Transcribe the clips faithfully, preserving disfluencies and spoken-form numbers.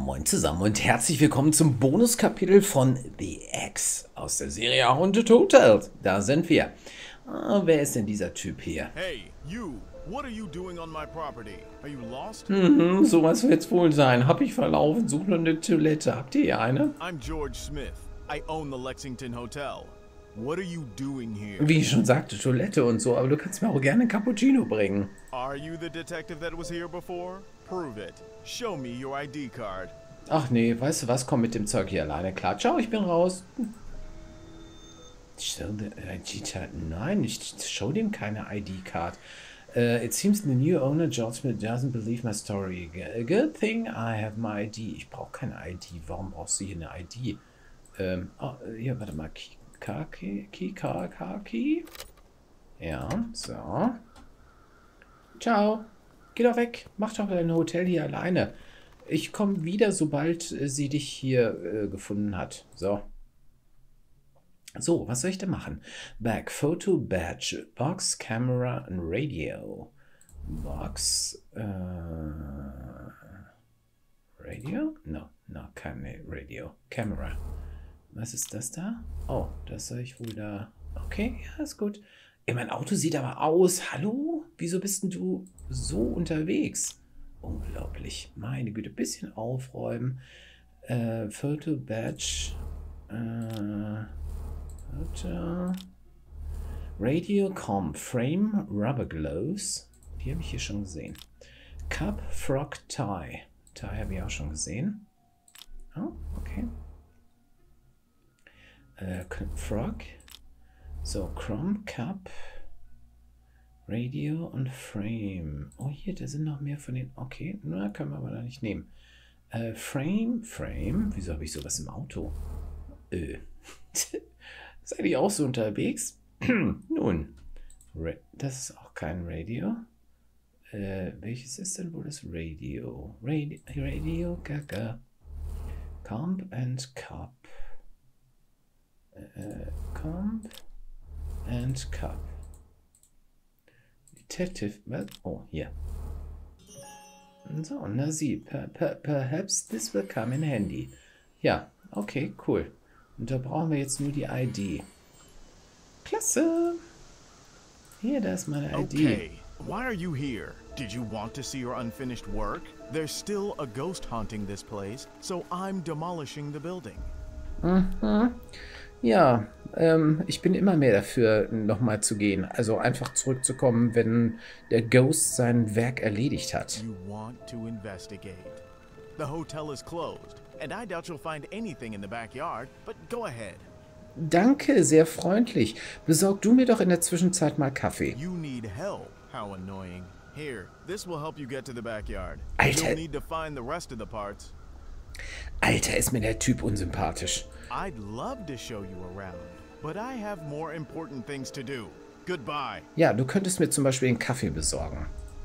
moin zusammen und herzlich willkommen zum Bonuskapitel von The X aus der Serie Haunted Hotels. Da sind wir. Ah, wer ist denn dieser Typ hier? Hey, you. What are you doing on my property? Are you lost? Mhm, sowas wird's wohl sein. Hab ich verlaufen, suche nur eine Toilette. Habt ihr hier eine? I'm George Smith. I own the Lexington Hotel. What are you doing here? Wie ich schon sagte, Toilette und so, aber du kannst mir auch gerne einen Cappuccino bringen. Are you the detective that was here before? Prove it. Show me your I D card. Ach nee, weißt du was? Komm mit dem Zeug hier alleine klar. Ciao, ich bin raus. Show the I D-Card. Nein, ich show dem keine I D-Card. Uh, it seems the new owner, George Smith, doesn't believe my story. A good thing I have my I D. Ich brauche keine I D. Warum brauchst du hier eine I D? Ähm, oh, hier, warte mal. Key, Key, Key, Key. Ja, so. Ciao. Geh doch weg. Mach doch dein Hotel hier alleine. Ich komme wieder, sobald äh, sie dich hier äh, gefunden hat. So. So, was soll ich denn machen? Back, Photo, Badge, Box, Camera und Radio. Box, äh, Radio? No, no, keine Radio. Camera. Was ist das da? Oh, das soll ich wohl da... Okay, ja, ist gut. Ey, mein Auto sieht aber aus. Hallo? Wieso bist denn du so unterwegs? Unglaublich. Meine Güte, bisschen aufräumen. Äh, Photo, Badge, äh... Photo... Radio, Com, Frame, Rubber Gloves. Die habe ich hier schon gesehen. Cup, Frog, Tie. Tie habe ich auch schon gesehen. Oh, okay. Äh, Frog. So, Chrome, Cup, Radio und Frame. Oh, hier, da sind noch mehr von den... Okay, na, können wir aber da nicht nehmen. Äh, Frame, Frame. Wieso habe ich sowas im Auto? Äh. Seid ihr auch so unterwegs? Nun, das ist auch kein Radio. Äh, welches ist denn wohl das Radio? Radio, Radio Gaga. Comp and Cup. Äh, Comp and Cup. Detective, was? Oh, hier. So, na sie. Per, per, perhaps this will come in handy. Ja, okay, cool. Und da brauchen wir jetzt nur die I D. Klasse. Hier, da ist meine I D. Okay, why are you here? Did you want to see your unfinished work? There's still a ghost haunting this place, so I'm demolishing the building. Mhm. Ja, ähm, ich bin immer mehr dafür, nochmal zu gehen. Also einfach zurückzukommen, wenn der Ghost sein Werk erledigt hat. You want to investigate. The hotel is closed, and I doubt you'll find anything in the backyard, but go ahead. Danke, sehr freundlich. Besorg du mir doch in der Zwischenzeit mal Kaffee. You need help. How annoying. Here, this will help you get to the backyard. Alter. You'll need to find the rest of the parts. Alter, ist mir der Typ unsympathisch. I'd love to show you around, but I have more important things to do. Goodbye. Ja, du könntest mir zum Beispiel einen Kaffee besorgen.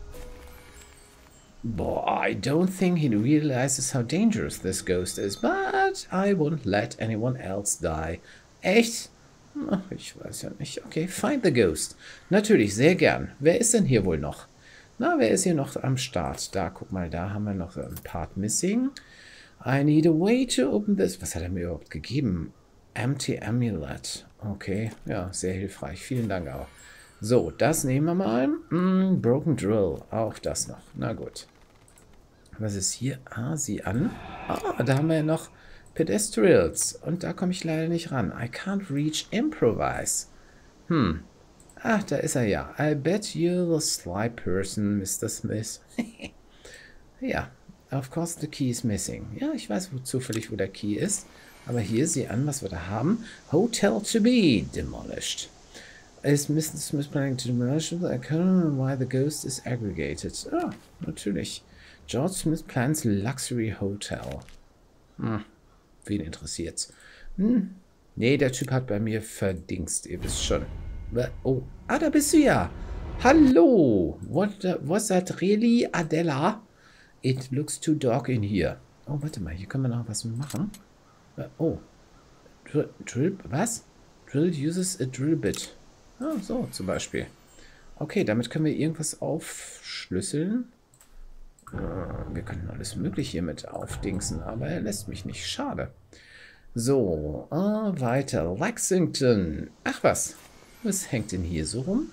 Boah, I don't think he realizes how dangerous this ghost is, but I won't let anyone else die. Echt? Ach, ich weiß ja nicht. Okay, find the ghost. Natürlich, sehr gern. Wer ist denn hier wohl noch? Na, wer ist hier noch am Start? Da, guck mal, da haben wir noch ein Part missing. I need a way to open this. Was hat er mir überhaupt gegeben? Empty Amulet. Okay, ja, sehr hilfreich. Vielen Dank auch. So, das nehmen wir mal. Mm, Broken Drill. Auch das noch. Na gut. Was ist hier? Ah, sieh an. Ah, da haben wir ja noch Pedestrians. Und da komme ich leider nicht ran. I can't reach Improvise. Hm. Ach, da ist er ja. I bet you're the sly person, Mister Smith. Ja. Of course the key is missing. Ja, ich weiß wo, zufällig, wo der Key ist. Aber hier, sieh an, was wir da haben. Hotel to be demolished. Is Mister Smith planning to demolish it? I can't remember why the ghost is aggregated. Ah, natürlich. George Smith plans Luxury Hotel. Hm, wen interessiert's? Hm, nee, der Typ hat bei mir verdingst, ihr wisst schon. Oh, ah, da bist du ja. Hallo. What, was that really, Adela? It looks too dark in here. Oh, warte mal, hier können wir noch was machen. Oh. Drill, drill was? Drill uses a drill bit. Ah, so, zum Beispiel. Okay, damit können wir irgendwas aufschlüsseln. Wir könnten alles Mögliche hier mit aufdingsen, aber er lässt mich nicht. Schade. So, äh, weiter. Lexington. Ach was. Was hängt denn hier so rum?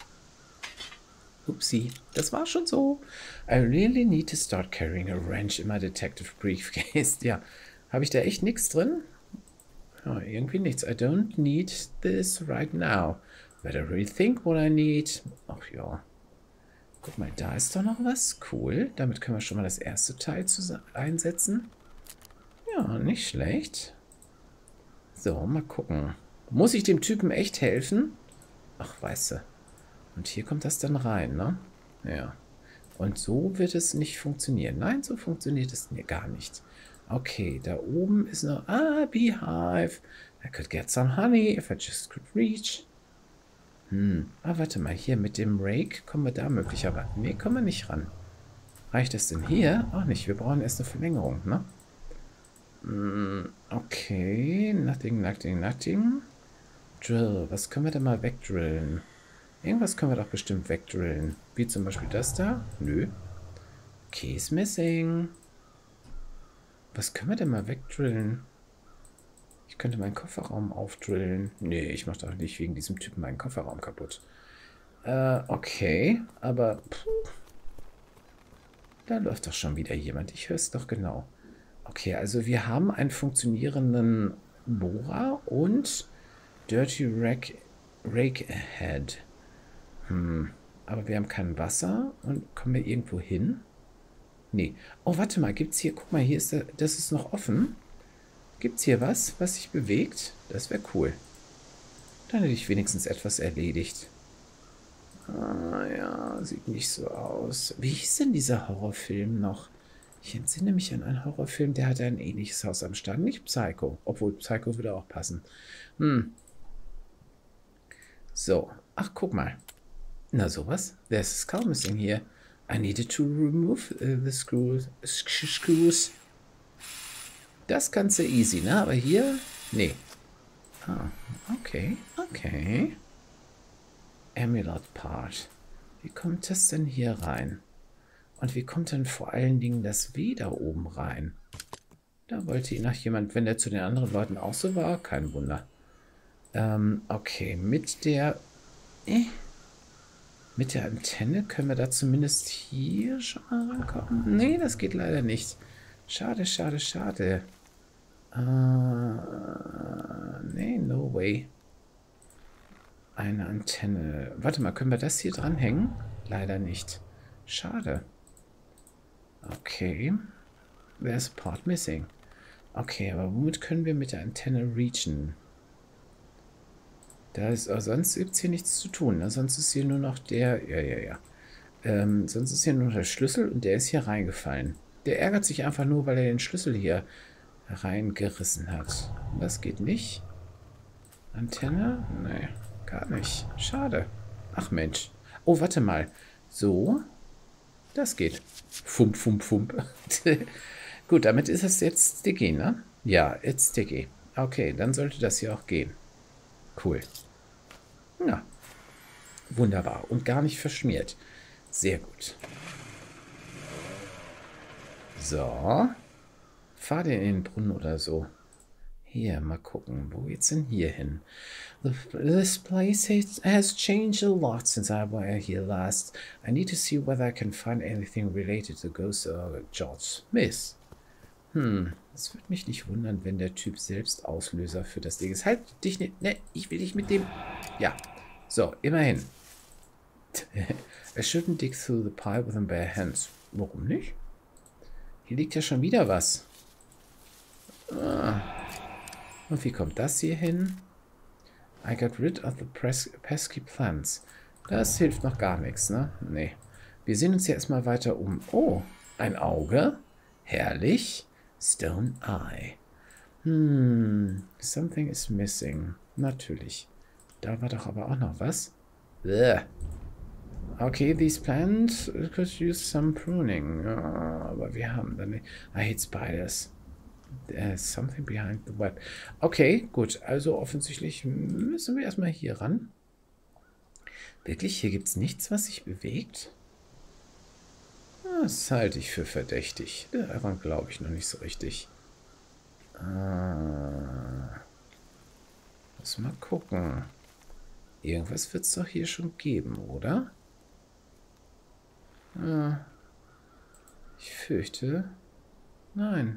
Upsi, das war schon so. I really need to start carrying a wrench in my detective briefcase. Ja, habe ich da echt nichts drin? Ja, irgendwie nichts. I don't need this right now. Better rethink what I need. Ach ja. Guck mal, da ist doch noch was. Cool. Damit können wir schon mal das erste Teil einsetzen. Ja, nicht schlecht. So, mal gucken. Muss ich dem Typen echt helfen? Ach, weißt du. Und hier kommt das dann rein, ne? Ja. Und so wird es nicht funktionieren. Nein, so funktioniert es gar nicht. Okay, da oben ist noch... Ah, beehive. I could get some honey if I just could reach. Hm. Ah, warte mal. Hier mit dem Rake kommen wir da möglicherweise... Nee, kommen wir nicht ran. Reicht das denn hier? Auch nicht. Wir brauchen erst eine Verlängerung, ne? Hm, okay. Nothing, nothing, nothing. Drill. Was können wir denn mal wegdrillen? Irgendwas können wir doch bestimmt wegdrillen. Wie zum Beispiel das da? Nö. Keys missing. Was können wir denn mal wegdrillen? Ich könnte meinen Kofferraum aufdrillen. Nee, ich mache doch nicht wegen diesem Typen meinen Kofferraum kaputt. Äh, okay. Aber, puh. Da läuft doch schon wieder jemand. Ich höre es doch genau. Okay, also wir haben einen funktionierenden Bohrer und Dirty Rake, Rake Ahead. Hm, aber wir haben kein Wasser. Und kommen wir irgendwo hin? Nee. Oh, warte mal. Gibt's hier... Guck mal, hier ist... Der, das ist noch offen. Gibt's hier was, was sich bewegt? Das wäre cool. Dann hätte ich wenigstens etwas erledigt. Ah, ja. Sieht nicht so aus. Wie hieß denn dieser Horrorfilm noch? Ich entsinne mich an einen Horrorfilm, der hatte ein ähnliches Haus am Start. Nicht Psycho. Obwohl, Psycho würde auch passen. Hm. So. Ach, guck mal. Na sowas. There's a skull missing here. I needed to remove uh, the screws. screws. Das kannst du easy, ne? Aber hier, nee. Ah, okay, okay. Amulet Part. Wie kommt das denn hier rein? Und wie kommt denn vor allen Dingen das W da oben rein? Da wollte ihn noch jemand, wenn der zu den anderen Leuten auch so war, kein Wunder. Ähm, okay, mit der... Eh, mit der Antenne können wir da zumindest hier schon mal rankommen. Nee, das geht leider nicht. Schade, schade, schade. Uh, nee, no way. Eine Antenne. Warte mal, können wir das hier dranhängen? Leider nicht. Schade. Okay. There's a part missing. Okay, aber womit können wir mit der Antenne reachen? Da ist, oh, sonst gibt es hier nichts zu tun. Ne? Sonst ist hier nur noch der... Ja, ja, ja. Ähm, sonst ist hier nur der Schlüssel und der ist hier reingefallen. Der ärgert sich einfach nur, weil er den Schlüssel hier reingerissen hat. Das geht nicht. Antenne? Nee, gar nicht. Schade. Ach Mensch. Oh, warte mal. So. Das geht. Fump, fump, fump. Gut, damit ist es jetzt sticky, ne? Ja, it's sticky. Okay, dann sollte das hier auch gehen. Cool. Ja. Wunderbar. Und gar nicht verschmiert. Sehr gut. So. Fahr den in den Brunnen oder so. Hier, mal gucken. Wo geht's denn hier hin? This place has changed a lot since I was here last. I need to see whether I can find anything related to Ghost of George Smith. Hm, es würde mich nicht wundern, wenn der Typ selbst Auslöser für das Ding ist. Halt dich nicht. Ne, ich will dich mit dem... Ja. So, immerhin. I shouldn't dig through the pile with them bare hands. Warum nicht? Hier liegt ja schon wieder was. Ah. Und wie kommt das hier hin? I got rid of the pesky plants. Das hilft noch gar nichts, ne? Nee. Wir sehen uns hier erstmal weiter um. Oh, ein Auge. Herrlich. Stone Eye. Hm, something is missing. Natürlich. Da war doch aber auch noch was. Bleh. Okay, these plants could use some pruning. Ja, aber wir haben dann... I hate spiders. There's something behind the web. Okay, gut. Also offensichtlich müssen wir erstmal hier ran. Wirklich? Hier gibt es nichts, was sich bewegt? Das halte ich für verdächtig. Daran glaube ich noch nicht so richtig. Ah, muss mal gucken. Irgendwas wird es doch hier schon geben, oder? Ah, ich fürchte... Nein.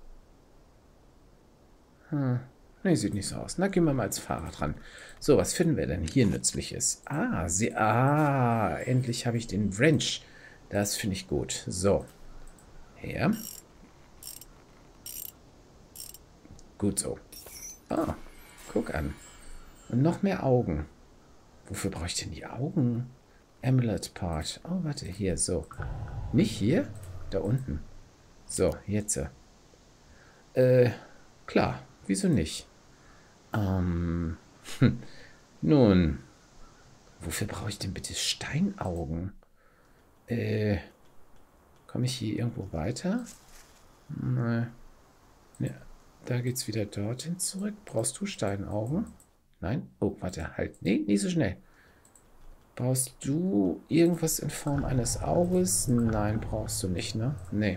Hm. Ne, sieht nicht so aus. Na, gehen wir mal als Fahrer dran. So, was finden wir denn hier Nützliches? Ah, sie... Ah, endlich habe ich den Wrench. Das finde ich gut. So. Her. Gut so. Ah, guck an. Und noch mehr Augen. Wofür brauche ich denn die Augen? Amulet Part. Oh, warte, hier, so. Nicht hier? Da unten. So, jetzt. Äh, klar. Wieso nicht? Ähm, hm. Nun. Wofür brauche ich denn bitte Steinaugen? Äh, komme ich hier irgendwo weiter? Nein. Ne, da geht's wieder dorthin zurück. Brauchst du Steinaugen? Nein? Oh, warte, halt. Nee, nicht so schnell. Brauchst du irgendwas in Form eines Auges? Nein, brauchst du nicht, ne? Nee.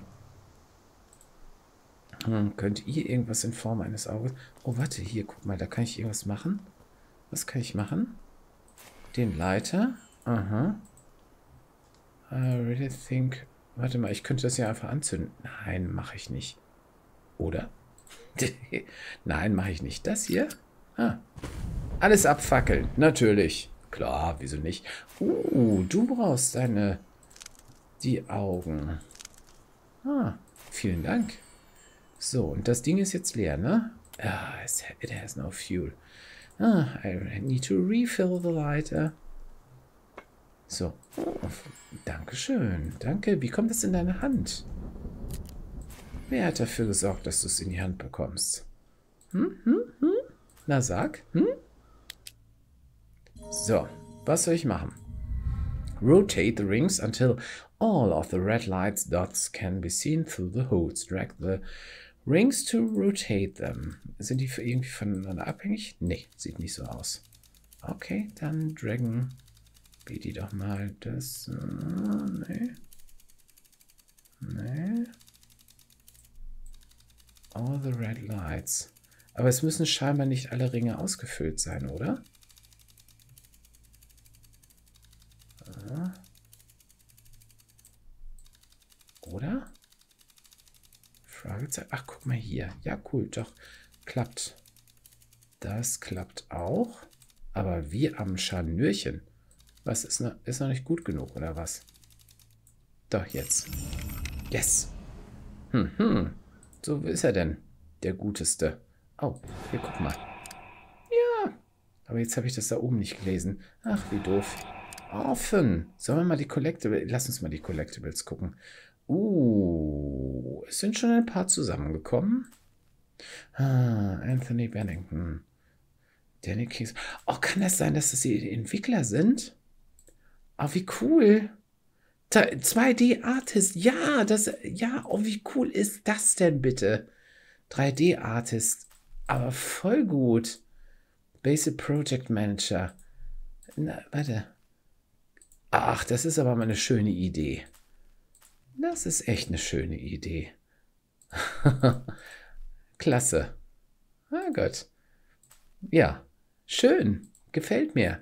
Hm, könnt ihr irgendwas in Form eines Auges? Oh, warte, hier, guck mal, da kann ich irgendwas machen. Was kann ich machen? Den Leiter? Aha. I really think... Warte mal, ich könnte das ja einfach anzünden. Nein, mache ich nicht. Oder? Nein, mache ich nicht. Das hier? Ah. Alles abfackeln. Natürlich. Klar, wieso nicht? Uh, du brauchst deine... Die Augen. Ah, vielen Dank. So, und das Ding ist jetzt leer, ne? Ah, it has no fuel. Ah, I need to refill the lighter. So. Oh, Dankeschön. Danke. Wie kommt das in deine Hand? Wer hat dafür gesorgt, dass du es in die Hand bekommst? Hm, hm, hm? Na, sag. Hm? So, was soll ich machen? Rotate the rings until all of the red lights dots can be seen through the holes. Drag the rings to rotate them. Sind die irgendwie voneinander abhängig? Nee, sieht nicht so aus. Okay, dann draggen wir die doch mal. Das... Uh, nee. Nee. All the red lights. Aber es müssen scheinbar nicht alle Ringe ausgefüllt sein, oder? Oder? Fragezeichen. Ach, guck mal hier. Ja, cool, doch. Klappt. Das klappt auch. Aber wie am Scharnürchen. Was, ist noch, ist noch nicht gut genug, oder was? Doch, jetzt. Yes. Hm, hm. So ist er denn, der Guteste. Oh, hier, guck mal. Ja. Aber jetzt habe ich das da oben nicht gelesen. Ach, wie doof. Offen. Sollen wir mal die Collectibles... Lass uns mal die Collectibles gucken. Uh, es sind schon ein paar zusammengekommen. Ah, Anthony Bennington. Danny Keys. Oh, kann das sein, dass das die Entwickler sind? Oh, wie cool. zwei D Artist. Ja, das... Ja, oh, wie cool ist das denn bitte? drei D Artist. Aber voll gut. Basic Project Manager. Na, warte. Ach, das ist aber mal eine schöne Idee. Das ist echt eine schöne Idee. Klasse. Ah Gott. Ja, schön. Gefällt mir.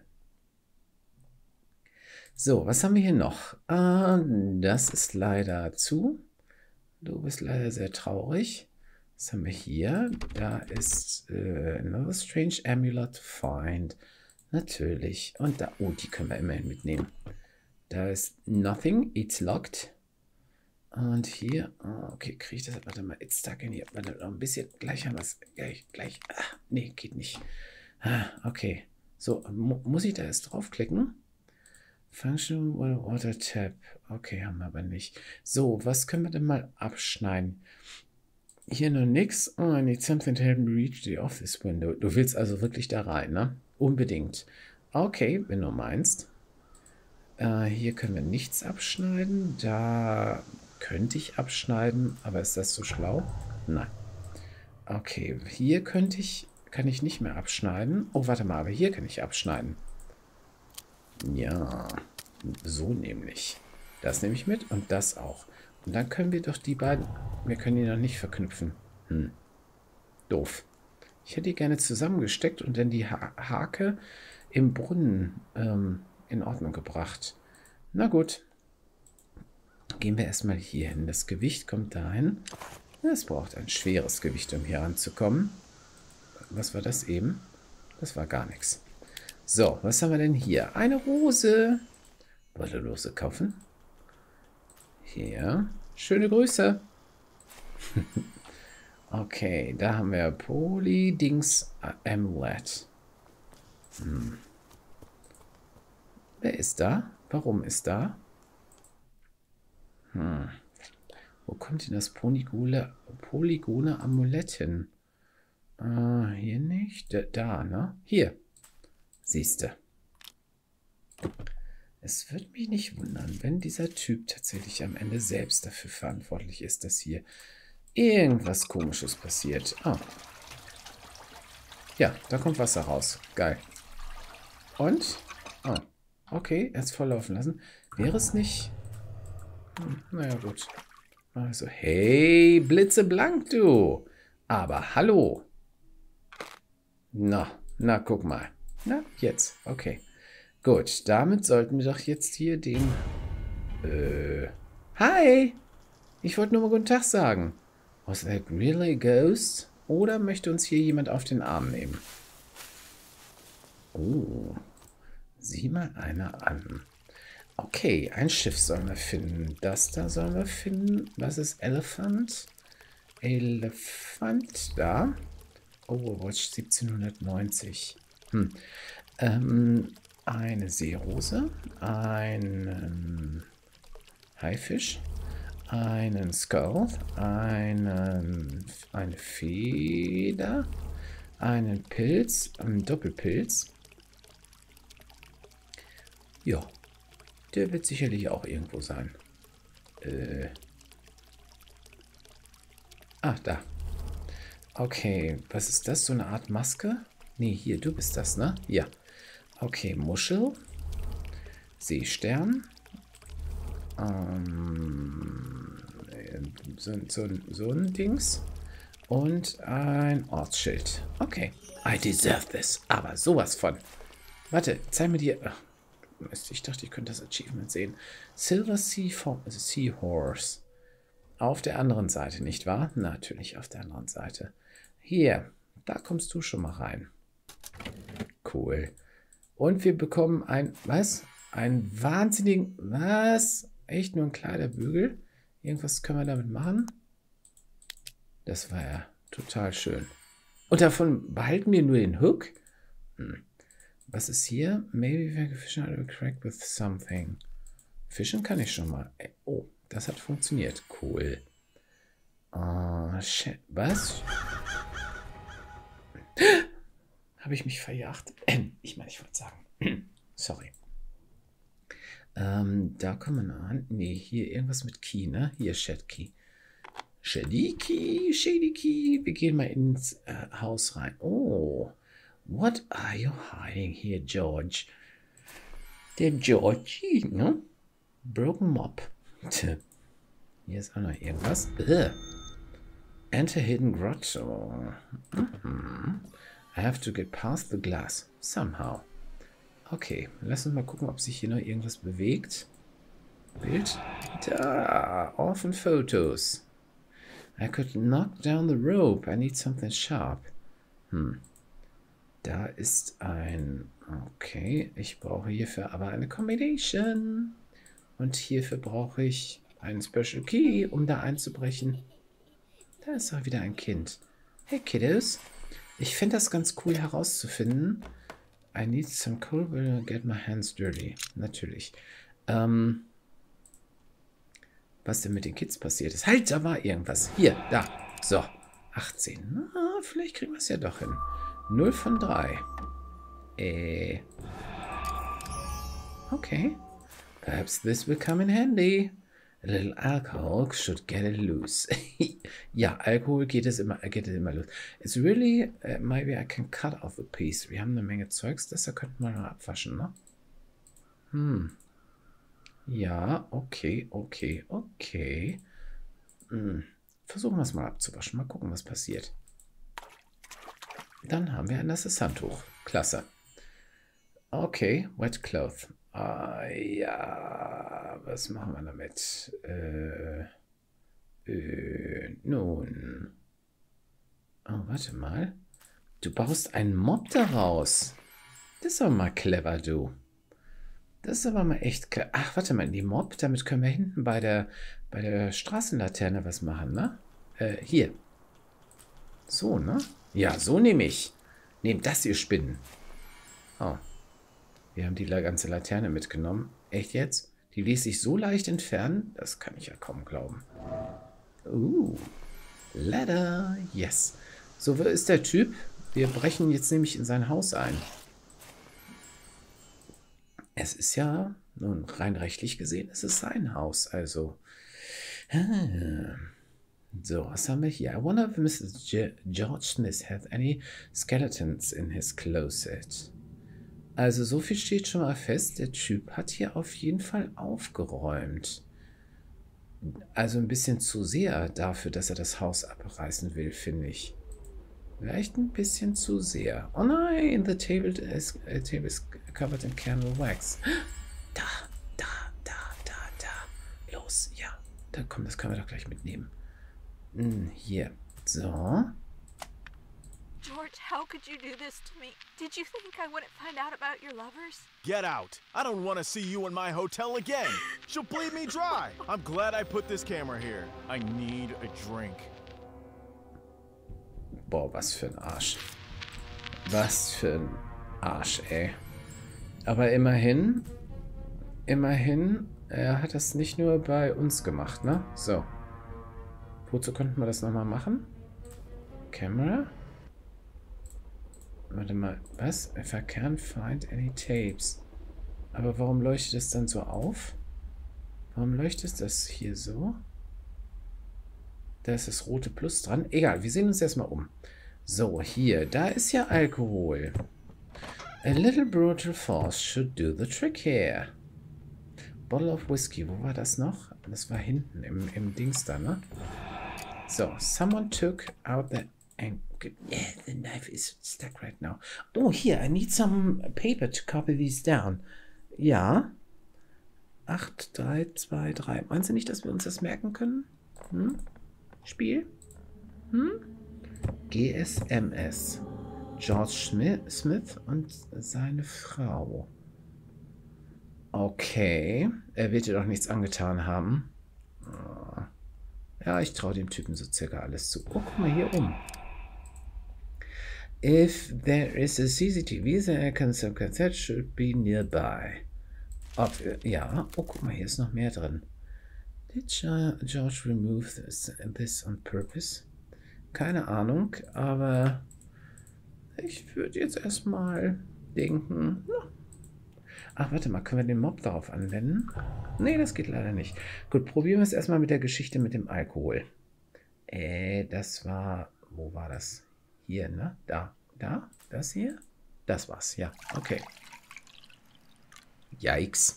So, was haben wir hier noch? Ah, das ist leider zu. Du bist leider sehr traurig. Was haben wir hier? Da ist äh, another strange amulet to find. Natürlich. Und da, oh, die können wir immerhin mitnehmen. Da ist nothing, it's locked. Und hier, oh, okay, kriege ich das, warte mal, it's stuck in hier. Warte, noch ein bisschen, gleich haben wir es, gleich, gleich, ah, nee, geht nicht. Ah, okay, so, mu muss ich da erst draufklicken? Function Water Tap, okay, haben wir aber nicht. So, was können wir denn mal abschneiden? Hier noch nichts. Oh, I need something to help me reach the office window. Du willst also wirklich da rein, ne? Unbedingt. Okay, wenn du meinst. Äh, hier können wir nichts abschneiden. Da könnte ich abschneiden, aber ist das so schlau? Nein. Okay, hier könnte ich, kann ich nicht mehr abschneiden. Oh, warte mal, aber hier kann ich abschneiden. Ja, so nämlich. Das nehme ich mit und das auch. Und dann können wir doch die beiden... Wir können die noch nicht verknüpfen. Hm. Doof. Ich hätte die gerne zusammengesteckt und dann die ha Hake im Brunnen ähm, in Ordnung gebracht. Na gut. Gehen wir erstmal hier hin. Das Gewicht kommt dahin. Es braucht ein schweres Gewicht, um hier ranzukommen. Was war das eben? Das war gar nichts. So, was haben wir denn hier? Eine Rose. Wollt ihr Rose kaufen? Hier. Schöne Grüße. Okay, da haben wir Polydings Amulet. Hm. Wer ist da? Warum ist da? Hm. Wo kommt denn das Polygone, Polygone Amulett hin? Äh, hier nicht. Da, da, ne? Hier. Siehste. Es würde mich nicht wundern, wenn dieser Typ tatsächlich am Ende selbst dafür verantwortlich ist, dass hier irgendwas Komisches passiert. Ah. Ja, da kommt Wasser raus. Geil. Und? Ah. Okay, erst volllaufen lassen. Wäre es nicht... Hm, naja, gut. Also, hey, blitzeblank, du. Aber hallo. Na, na, guck mal. Na, jetzt. Okay. Gut, damit sollten wir doch jetzt hier den... Äh... Hi! Ich wollte nur mal guten Tag sagen. Was that really a ghost? Oder möchte uns hier jemand auf den Arm nehmen? Oh. Sieh mal einer an. Okay, ein Schiff sollen wir finden. Das da sollen wir finden. Was ist Elephant? Elefant da. Overwatch siebzehnhundertneunzig. Hm. Ähm, eine Seerose. Einen Haifisch. Einen Skull. Einen, eine Feder. Einen Pilz. Einen Doppelpilz. Ja. Der wird sicherlich auch irgendwo sein. Äh. Ah, da. Okay, was ist das? So eine Art Maske? Nee, hier, du bist das, ne? Ja. Okay, Muschel. Seestern. Ähm, so, so, so ein Dings. Und ein Ortsschild. Okay. I deserve this. Aber sowas von. Warte, zeig mir die... Ach, ich dachte, ich könnte das Achievement sehen. Silver Seahorse. Auf der anderen Seite, nicht wahr? Natürlich auf der anderen Seite. Hier, da kommst du schon mal rein. Cool. Und wir bekommen ein, was? Einen wahnsinnigen, was? Echt nur ein kleiner Bügel? Irgendwas können wir damit machen? Das war ja total schön. Und davon behalten wir nur den Hook? Hm. Was ist hier? Maybe we can fish out of a crack with something. Fischen kann ich schon mal. Oh, das hat funktioniert. Cool. Uh, shit. Was? Habe ich mich verjagt? Ich meine, ich wollte sagen. Sorry. Ähm, da kommen wir an. Nee, hier irgendwas mit Key, ne? Hier, Shed Key. Shady Key, Shady Key. Wir gehen mal ins äh, Haus rein. Oh. What are you hiding here, George? Der Georgie, ne? Broken Mop. Hier ist auch noch irgendwas. Ugh. Enter hidden grotto. Mm-hmm. I have to get past the glass. Somehow. Okay, lass uns mal gucken, ob sich hier noch irgendwas bewegt. Bild. Da, Orphan Photos. I could knock down the rope. I need something sharp. Hm. Da ist ein... Okay, ich brauche hierfür aber eine Combination. Und hierfür brauche ich einen Special Key, um da einzubrechen. Da ist auch wieder ein Kind. Hey, Kiddos. Ich finde das ganz cool herauszufinden. I need some cool will get my hands dirty. Natürlich. Ähm, was denn mit den Kids passiert ist. Halt, da war irgendwas. Hier, da. So, achtzehn. Na, vielleicht kriegen wir es ja doch hin. null von drei. Äh. Okay. Perhaps this will come in handy. A little alcohol should get it loose. Ja, Alkohol geht es immer, geht es immer los. It's really, uh, maybe I can cut off a piece. Wir haben eine Menge Zeugs, das da könnten wir noch abwaschen, ne? Hm. Ja, okay, okay, okay. Hm. Versuchen wir es mal abzuwaschen. Mal gucken, was passiert. Dann haben wir ein nasses Handtuch. Klasse. Okay, wet cloth. Ah, ja, was machen wir damit? Äh, äh, nun. Oh, warte mal. Du baust einen Mob daraus. Das ist aber mal clever, du. Das ist aber mal echt clever. Ach, warte mal, die Mob, damit können wir hinten bei der, bei der Straßenlaterne was machen, ne? Äh, hier. So, ne? Ja, so nehme ich. Nehmt das, ihr Spinnen. Oh. Wir haben die ganze Laterne mitgenommen. Echt jetzt? Die ließ sich so leicht entfernen? Das kann ich ja kaum glauben. Uh. Ladder. Yes. So, wo ist der Typ? Wir brechen jetzt nämlich in sein Haus ein. Es ist ja, nun rein rechtlich gesehen, es ist sein Haus, also. So, was haben wir hier? I wonder if Missus G George Smith has any skeletons in his closet. Also so viel steht schon mal fest, der Typ hat hier auf jeden Fall aufgeräumt. Also ein bisschen zu sehr dafür, dass er das Haus abreißen will, finde ich. Vielleicht ein bisschen zu sehr. Oh nein, the table is, uh, table is covered in candle wax. Da, da, da, da, da. Los, ja. Da komm, das können wir doch gleich mitnehmen. Hm, hier. So. George, how could you do this to me? Did you think I wouldn't find out about your lovers? Get out. I don't want to see you in my hotel again. She'll bleed me dry. I'm glad I put this camera here. I need a drink. Boah, was für ein Arsch. Was für ein Arsch, ey. Aber immerhin, immerhin, er hat das nicht nur bei uns gemacht, ne? So. Wozu könnten wir das nochmal machen? Camera? Warte mal, was? If I can't find any tapes. Aber warum leuchtet es dann so auf? Warum leuchtet das hier so? Da ist das rote Plus dran. Egal, wir sehen uns erstmal um. So, hier, da ist ja Alkohol. A little brutal force should do the trick here. Bottle of whiskey, wo war das noch? Das war hinten im, im Dings da, ne? So, someone took out the... Yeah, the knife is stuck right now. Oh, here, I need some paper to copy these down. Ja. acht, drei, zwei, drei. Meinst du nicht, dass wir uns das merken können? Hm? Spiel? Hm? G S M S. George Smith und seine Frau. Okay. Er wird dir doch nichts angetan haben. Ja, ich traue dem Typen so circa alles zu. Oh, guck mal hier um. If there is a C C T V, the cassette should be nearby. Ob, ja, oh, guck mal, hier ist noch mehr drin. Did George remove this, this on purpose? Keine Ahnung, aber ich würde jetzt erstmal denken, na. Ach, warte mal, können wir den Mob darauf anwenden? Nee, das geht leider nicht. Gut, probieren wir es erstmal mit der Geschichte mit dem Alkohol. Äh, das war, wo war das? Hier, ne? Da, da, das hier? Das war's, ja, okay. Yikes.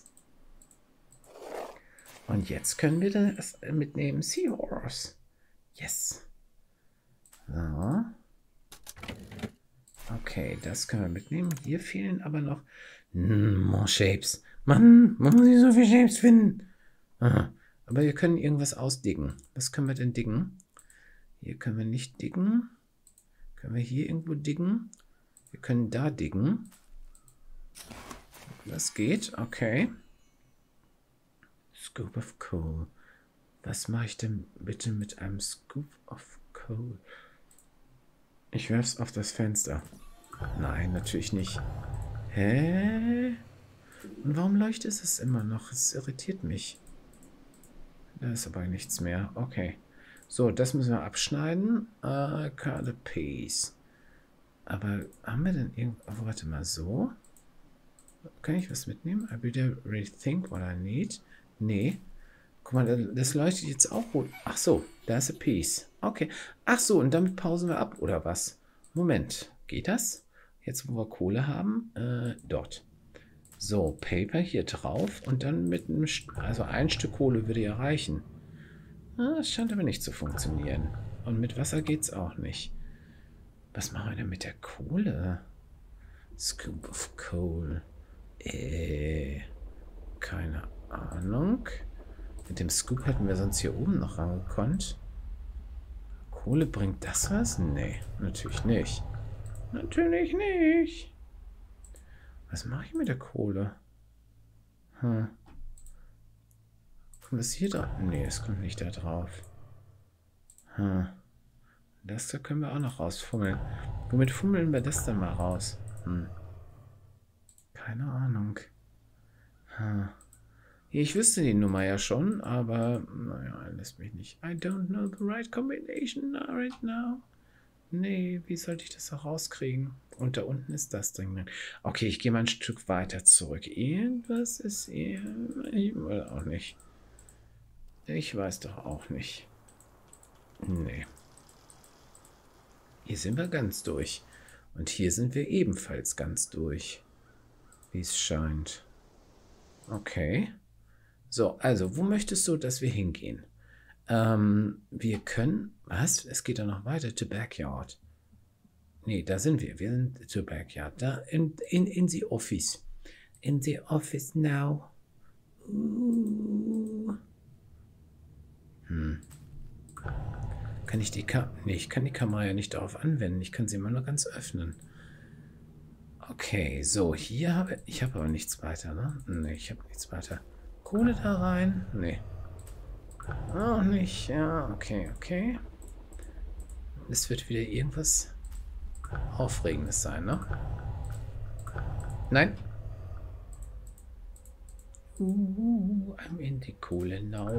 Und jetzt können wir das mitnehmen. Seahorse. Yes. So. Okay, das können wir mitnehmen. Hier fehlen aber noch more Shapes. Mann, man muss nicht so viele Shapes finden. Aha. Aber wir können irgendwas ausdiggen. Was können wir denn diggen? Hier können wir nicht diggen. Können wir hier irgendwo diggen? Wir können da diggen. Das geht, okay. Scoop of Coal. Was mache ich denn bitte mit einem Scoop of Coal? Ich werfe es auf das Fenster. Nein, natürlich nicht. Hä? Und warum leuchtet es immer noch? Es irritiert mich. Da ist aber nichts mehr. Okay. So, das müssen wir abschneiden. Uh, cut a piece. Aber haben wir denn irgendwo... Oh, warte mal, so? Kann ich was mitnehmen? I better rethink what I need. Nee. Guck mal, das leuchtet jetzt auch rot. Ach so, da ist a piece. Okay. Ach so, und damit pausen wir ab, oder was? Moment. Geht das? Jetzt, wo wir Kohle haben? Äh, dort. So, Paper hier drauf und dann mit einem, St also ein Stück Kohle würde ja reichen. Ah, das scheint aber nicht zu funktionieren. Und mit Wasser geht's auch nicht. Was machen wir denn mit der Kohle? Scoop of Coal. Äh, keine Ahnung. Mit dem Scoop hätten wir sonst hier oben noch rangekonnt. Kohle, bringt das was? Nee, natürlich nicht. Natürlich nicht. Was mache ich mit der Kohle? Hm. Kommt das hier drauf? Nee, es kommt nicht da drauf. Hm. Das da können wir auch noch rausfummeln. Womit fummeln wir das denn mal raus? Hm. Keine Ahnung. Hm. Ich wüsste die Nummer ja schon, aber naja, er lässt mich nicht. I don't know the right combination right now. Nee, wie sollte ich das auch rauskriegen? Und da unten ist das Ding. Okay, ich gehe mal ein Stück weiter zurück. Irgendwas ist hier... Ich will auch nicht. Ich weiß doch auch nicht. Nee. Hier sind wir ganz durch. Und hier sind wir ebenfalls ganz durch. Wie es scheint. Okay. So, also, wo möchtest du, dass wir hingehen? Ähm, wir können... Was? Es geht ja noch weiter. To Backyard. Nee, da sind wir. Wir sind to Backyard. Da in, in, in the office. In the office now. Uh. Hm. Kann ich die Kamera... Nee, ich kann die Kamera ja nicht darauf anwenden. Ich kann sie immer nur ganz öffnen. Okay, so, hier habe ich... habe aber nichts weiter, ne? Nee, ich habe nichts weiter. Kohle da rein? Nee. Auch nicht. Ja, okay, okay. Es wird wieder irgendwas Aufregendes sein, ne? Nein. Uh, I'm in die Kohle now.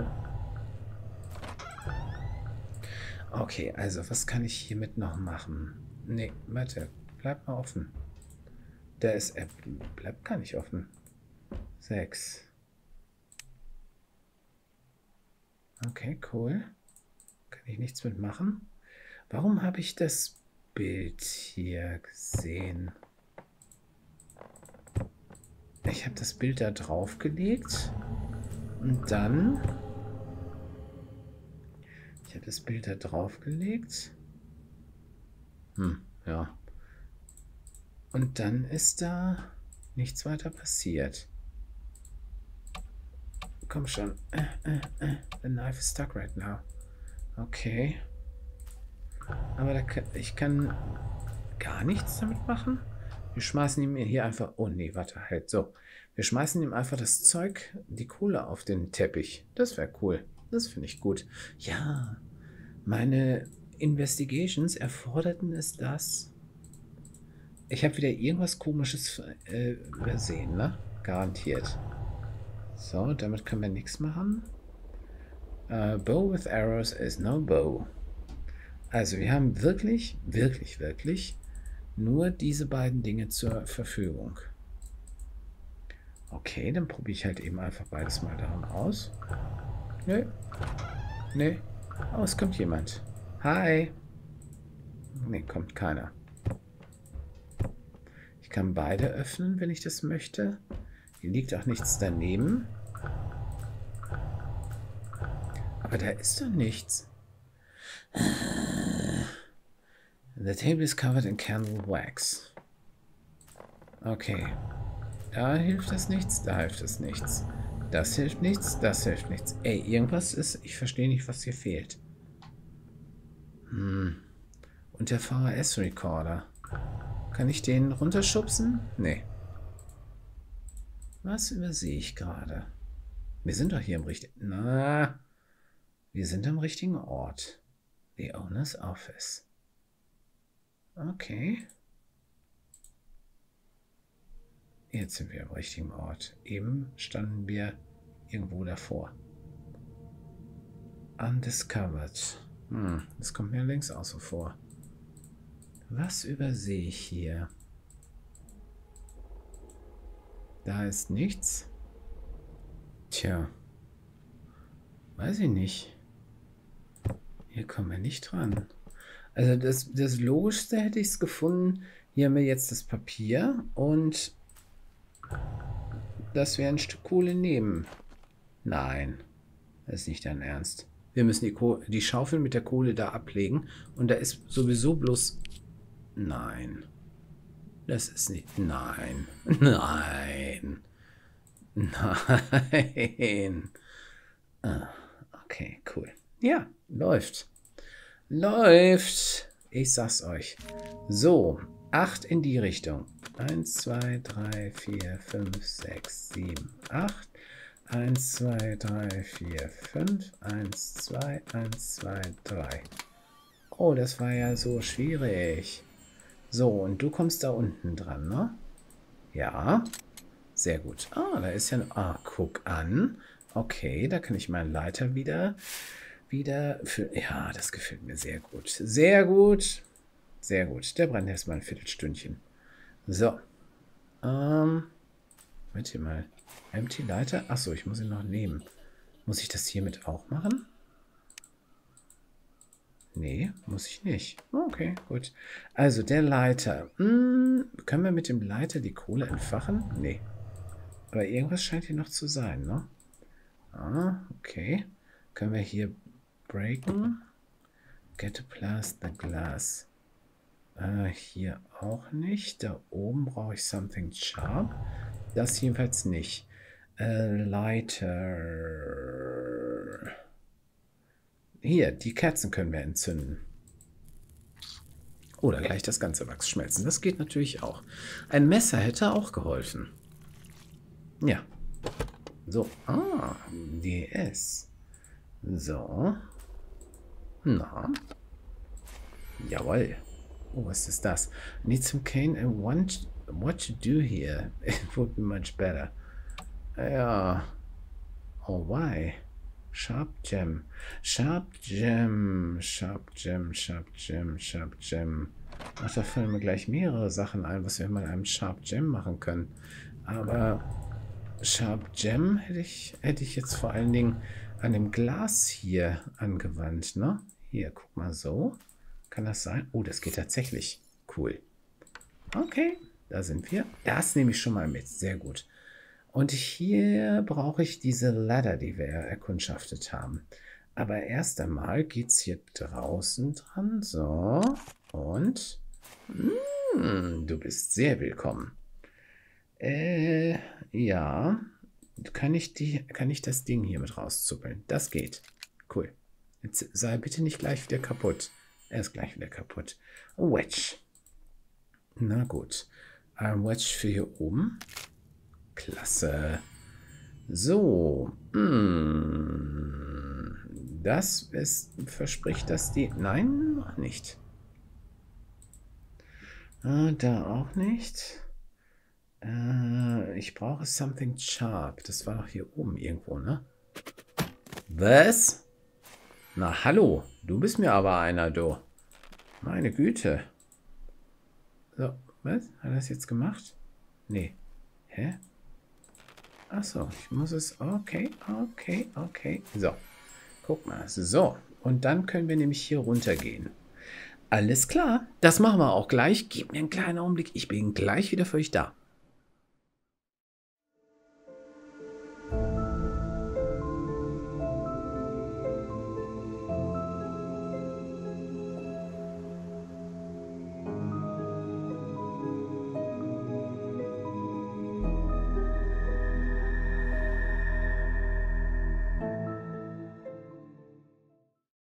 Okay, also, was kann ich hiermit noch machen? Nee, warte. Bleib mal offen. Der ist... Er bleibt gar nicht offen. Sechs. Okay, cool. Kann ich nichts mitmachen. Warum habe ich das Bild hier gesehen? Ich habe das Bild da drauf gelegt. Und dann... Ich habe das Bild da drauf gelegt. Hm, ja. Und dann ist da nichts weiter passiert. Komm schon. Äh, äh, äh. The knife is stuck right now. Okay. Aber da kann, ich kann gar nichts damit machen. Wir schmeißen ihm hier einfach... Oh nee, warte, halt. So. Wir schmeißen ihm einfach das Zeug, die Kohle auf den Teppich. Das wäre cool. Das finde ich gut. Ja. Meine Investigations erforderten es das. Ich habe wieder irgendwas Komisches äh, übersehen, ne? Garantiert. So, damit können wir nichts machen. Uh, bow with arrows is no bow. Also wir haben wirklich, wirklich, wirklich nur diese beiden Dinge zur Verfügung. Okay, dann probiere ich halt eben einfach beides mal daran aus. Nö. Nö. Oh, es kommt jemand. Hi. Ne, kommt keiner. Ich kann beide öffnen, wenn ich das möchte. Hier liegt auch nichts daneben. Aber da ist doch nichts. The table is covered in candle wax. Okay. Da hilft das nichts, da hilft das nichts. Das hilft nichts, das hilft nichts. Ey, irgendwas ist... Ich verstehe nicht, was hier fehlt. Hm. Und der V H S-Recorder. Kann ich den runterschubsen? Nee. Was übersehe ich gerade? Wir sind doch hier im richtigen... Na... Wir sind am richtigen Ort. The Owner's Office. Okay. Jetzt sind wir am richtigen Ort. Eben standen wir irgendwo davor. Undiscovered. Hm, das kommt mir links auch so vor. Was übersehe ich hier? Da ist nichts. Tja. Weiß ich nicht. Hier kommen wir nicht dran. Also das, das Logischste hätte ich es gefunden. Hier haben wir jetzt das Papier und dass wir ein Stück Kohle nehmen. Nein, das ist nicht dein Ernst. Wir müssen die, Koh die Schaufel mit der Kohle da ablegen. Und da ist sowieso bloß... Nein. Das ist nicht... Nein. Nein. Nein. Ah, okay, cool. Ja, läuft. Läuft. Ich sag's euch. So, acht in die Richtung. eins, zwei, drei, vier, fünf, sechs, sieben, acht. eins, zwei, drei, vier, fünf. eins, zwei, eins, zwei, drei. Oh, das war ja so schwierig. So, und du kommst da unten dran, ne? Ja. Sehr gut. Ah, da ist ja... Ah, guck an. Okay, da kann ich meinen Leiter wieder... Wieder... Für, ja, das gefällt mir sehr gut. Sehr gut. Sehr gut. Der brennt erstmal ein Viertelstündchen. So. Ähm... Warte mal. Empty Leiter? Achso, ich muss ihn noch nehmen. Muss ich das hiermit auch machen? Nee, muss ich nicht. Okay, gut. Also, der Leiter. Hm, können wir mit dem Leiter die Kohle entfachen? Nee. Aber irgendwas scheint hier noch zu sein, ne? Ah, okay. Können wir hier breaken? Get to blast the glass. Äh, hier auch nicht. Da oben brauche ich something sharp. Das jedenfalls nicht. Äh, Lighter. Hier, die Kerzen können wir entzünden. Oder gleich das ganze Wachs schmelzen. Das geht natürlich auch. Ein Messer hätte auch geholfen. Ja. So. Ah, D S. So. Na. Jawohl. Oh, was ist das? Need some cane and want what to do here. It would be much better. Ja. Oh, why? Sharp Gem. Sharp Gem. Sharp Gem. Sharp Gem. Sharp Gem. Ach, da fallen mir gleich mehrere Sachen ein, was wir mit einem Sharp Gem machen können. Aber Sharp Gem hätte ich, hätte ich jetzt vor allen Dingen an dem Glas hier angewandt, ne? Hier, guck mal so. Kann das sein? Oh, das geht tatsächlich. Cool. Okay, da sind wir. Das nehme ich schon mal mit. Sehr gut. Und hier brauche ich diese Ladder, die wir erkundschaftet haben. Aber erst einmal geht es hier draußen dran. So. Und mm, du bist sehr willkommen. Äh, ja. Kann ich, die, kann ich das Ding hier mit rauszuppeln? Das geht. Cool. Jetzt sei bitte nicht gleich wieder kaputt. Er ist gleich wieder kaputt. Wedge. Na gut. Ein Wedge für hier oben. Klasse. So. Mm, das ist, verspricht das die... Nein, noch nicht. Ah, da auch nicht. Äh, ich brauche something sharp. Das war doch hier oben irgendwo, ne? Was? Na, hallo. Du bist mir aber einer, du. Meine Güte. So, was? Hat er das jetzt gemacht? Nee. Hä? Achso, ich muss es... Okay, okay, okay. So, guck mal. So, und dann können wir nämlich hier runtergehen. Alles klar. Das machen wir auch gleich. Gib mir einen kleinen Augenblick. Ich bin gleich wieder für euch da.